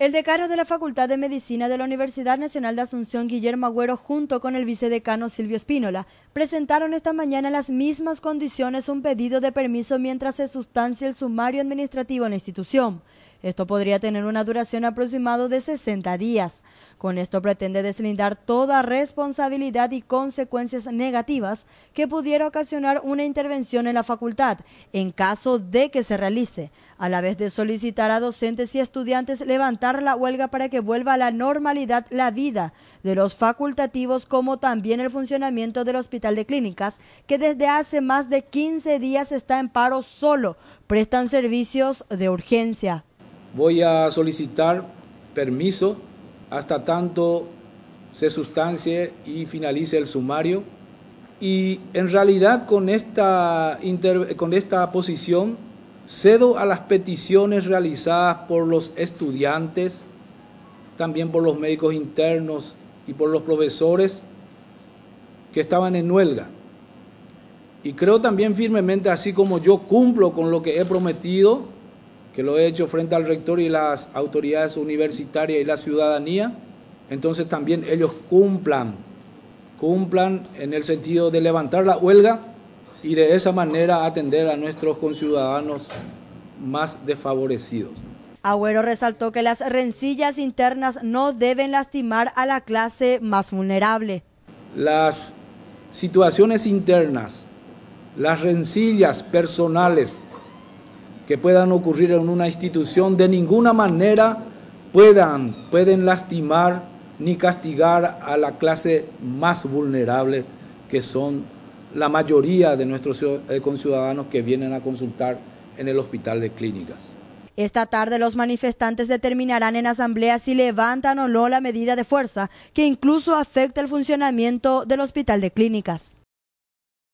El decano de la Facultad de Medicina de la Universidad Nacional de Asunción, Guillermo Agüero, junto con el vicedecano Silvio Espínola, presentaron esta mañana en las mismas condiciones un pedido de permiso mientras se sustancia el sumario administrativo en la institución. Esto podría tener una duración aproximada de 60 días. Con esto pretende deslindar toda responsabilidad y consecuencias negativas que pudiera ocasionar una intervención en la facultad, en caso de que se realice, a la vez de solicitar a docentes y estudiantes levantar la huelga para que vuelva a la normalidad la vida de los facultativos, como también el funcionamiento del Hospital de Clínicas, que desde hace más de 15 días está en paro solo, prestan servicios de urgencia. Voy a solicitar permiso hasta tanto se sustancie y finalice el sumario. Y en realidad con esta posición cedo a las peticiones realizadas por los estudiantes, también por los médicos internos y por los profesores que estaban en huelga. Y creo también firmemente, así como yo cumplo con lo que he prometido, que lo he hecho frente al rector y las autoridades universitarias y la ciudadanía, entonces también ellos cumplan en el sentido de levantar la huelga y de esa manera atender a nuestros conciudadanos más desfavorecidos. Agüero resaltó que las rencillas internas no deben lastimar a la clase más vulnerable. Las situaciones internas, las rencillas personales que puedan ocurrir en una institución de ninguna manera pueden lastimar ni castigar a la clase más vulnerable, que son la mayoría de nuestros conciudadanos que vienen a consultar en el Hospital de Clínicas. Esta tarde los manifestantes determinarán en asamblea si levantan o no la medida de fuerza que incluso afecta el funcionamiento del Hospital de Clínicas.